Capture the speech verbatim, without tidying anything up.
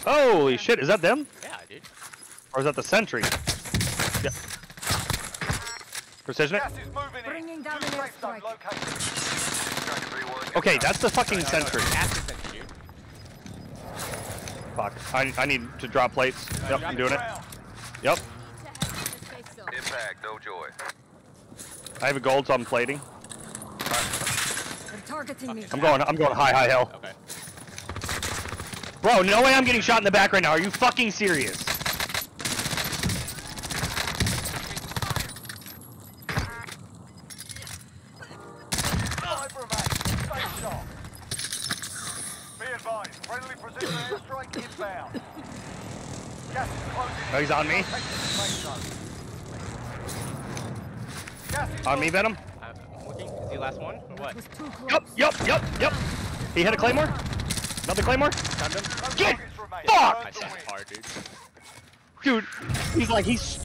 Holy shit, is that them? Yeah, dude. Or is that the sentry? Yeah. Precision it? Bringing down an airstrike. Okay, that's the fucking sentry. That's the sentry, dude. Fuck. I, I need to drop plates. Yep, I'm doing it. Yep. Impact, no joy. I have a gold, so I'm plating. They're targeting me. I'm going, I'm going high, high hill. Okay. Bro, no way I'm getting shot in the back right now. Are you fucking serious? Oh, he's on me. On me, Venom. I'm looking. Is he the last one or what? Yup, yup, yup, yup. He hit a claymore. Another claymore. Stunned him. Get I fucked! shot hard, dude. Dude, he's like, he's